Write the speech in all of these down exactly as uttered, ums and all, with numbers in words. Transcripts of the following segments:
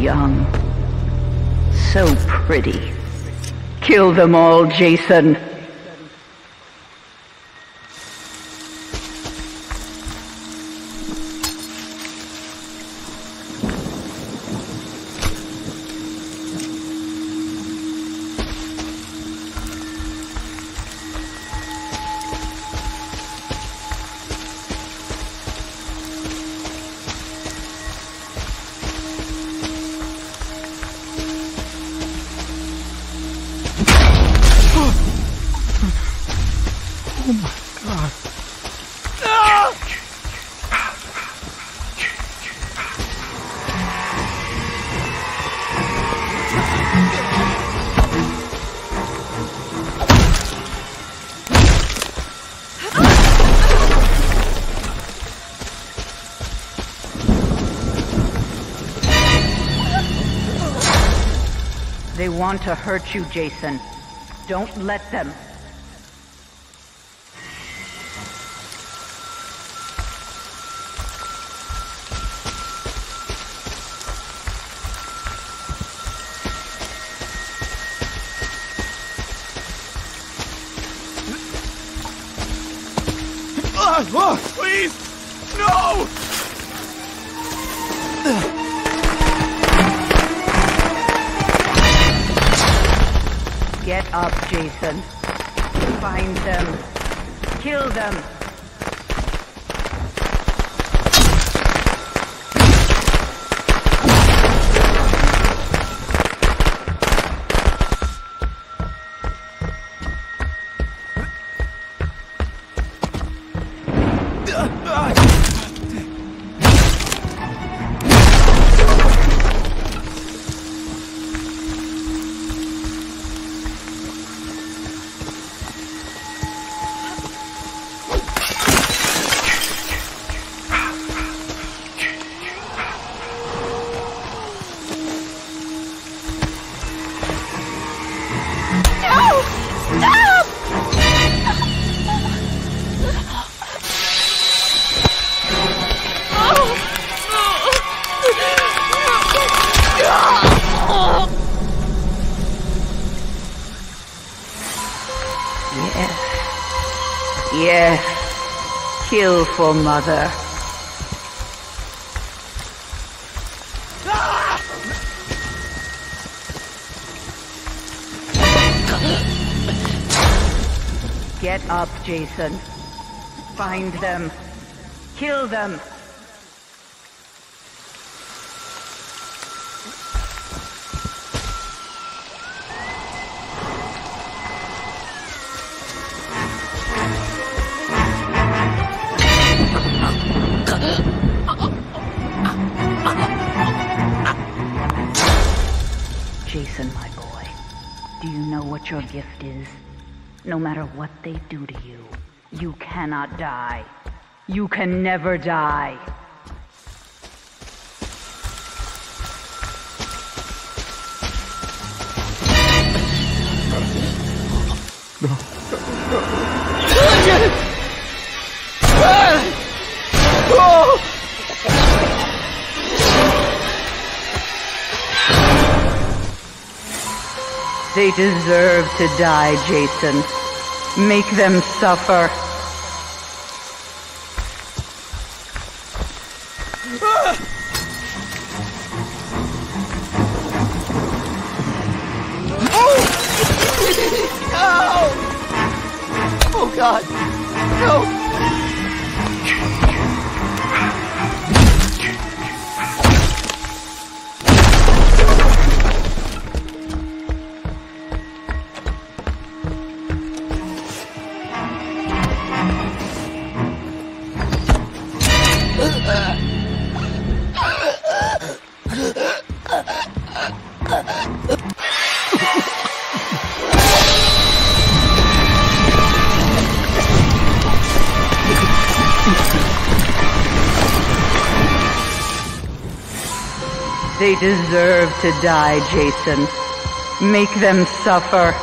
young. So pretty. Kill them all, Jason. Oh my God. They want to hurt you, Jason. Don't let them. Oh, please! No! Get up, Jason. Find them. Kill them. Yes, kill for Mother. Get up, Jason. Find them. Kill them. Jason, my boy, do you know what your gift is? No matter what they do to you, you cannot die. You can never die. They deserve to die, Jason. Make them suffer. Oh God! No! They deserve to die, Jason. Make them suffer.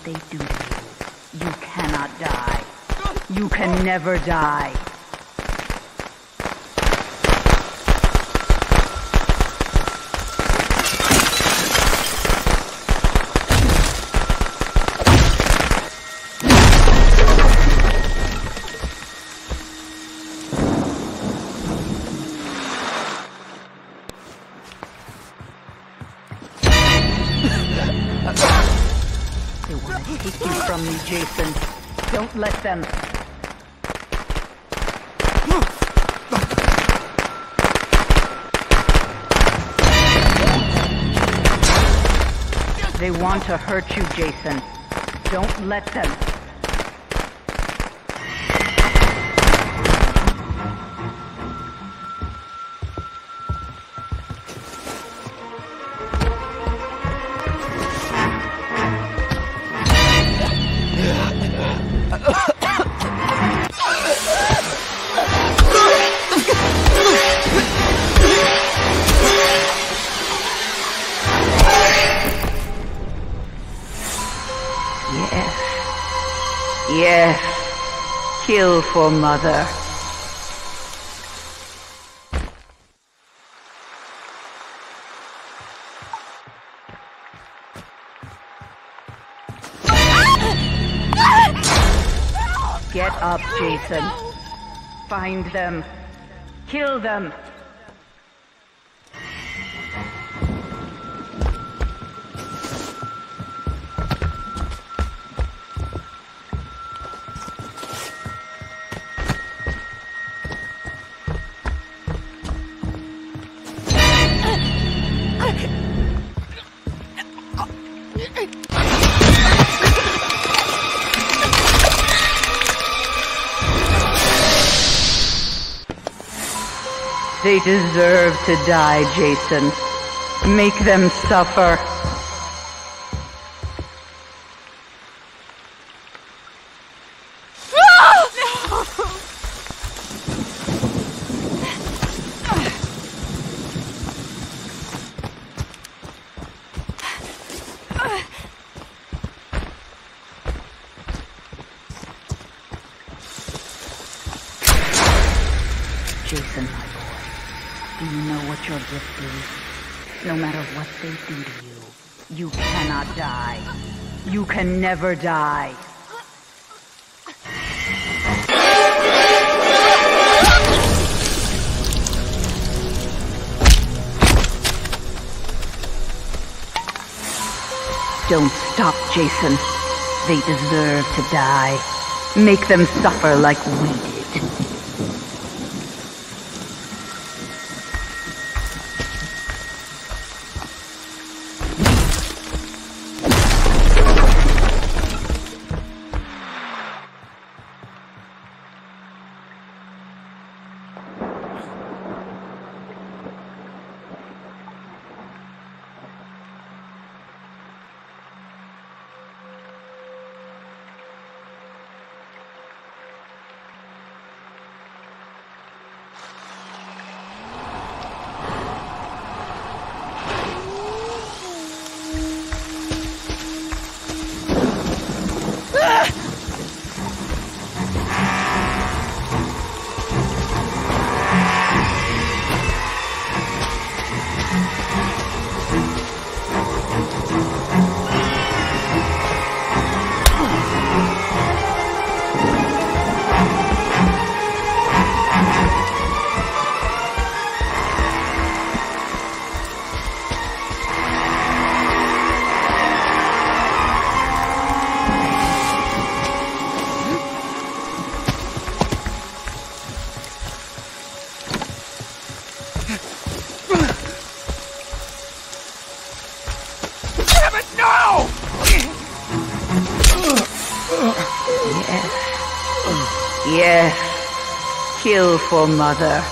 they do to you, you cannot die. You can never die. They want to take you from me, Jason. Don't let them. They want to hurt you, Jason. Don't let them. Yes, kill for Mother. Get up, Jason. Find them. Kill them. They deserve to die, Jason. Make them suffer. Jason, my boy, do you know what your gift is? No matter what they do to you, you cannot die. You can never die. Don't stop, Jason. They deserve to die. Make them suffer like we did. Yes, kill for Mother.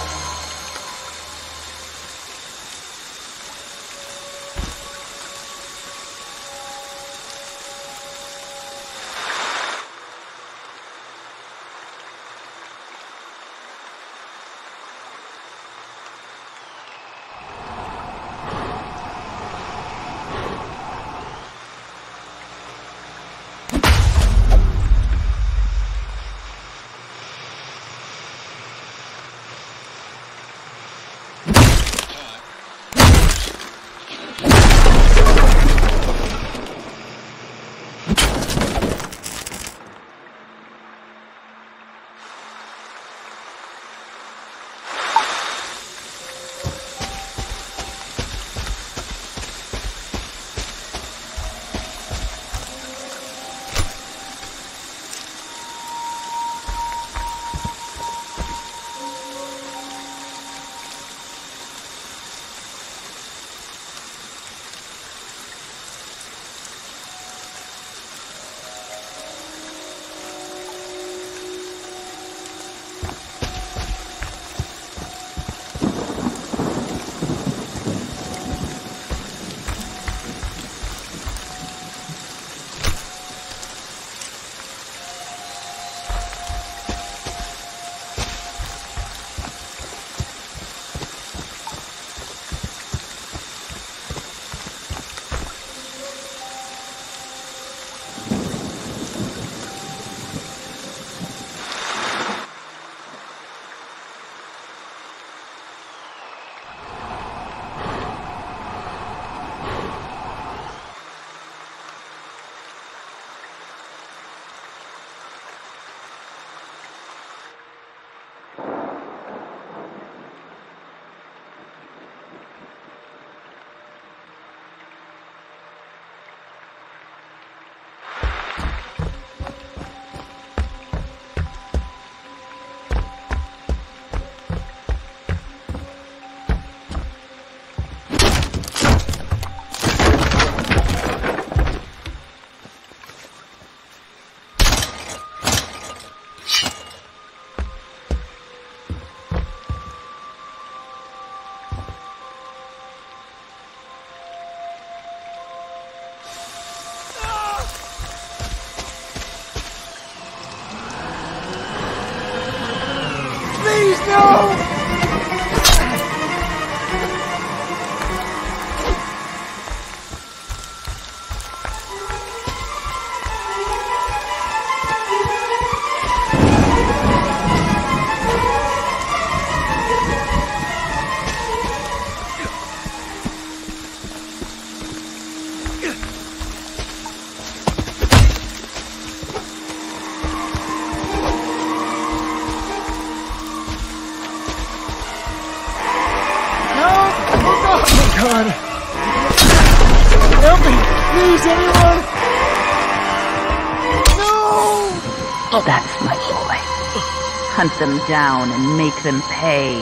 That's my boy. Hunt them down and make them pay.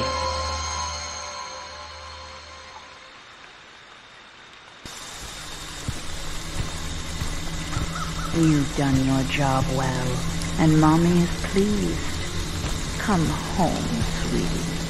You've done your job well, and Mommy is pleased. Come home, sweetie.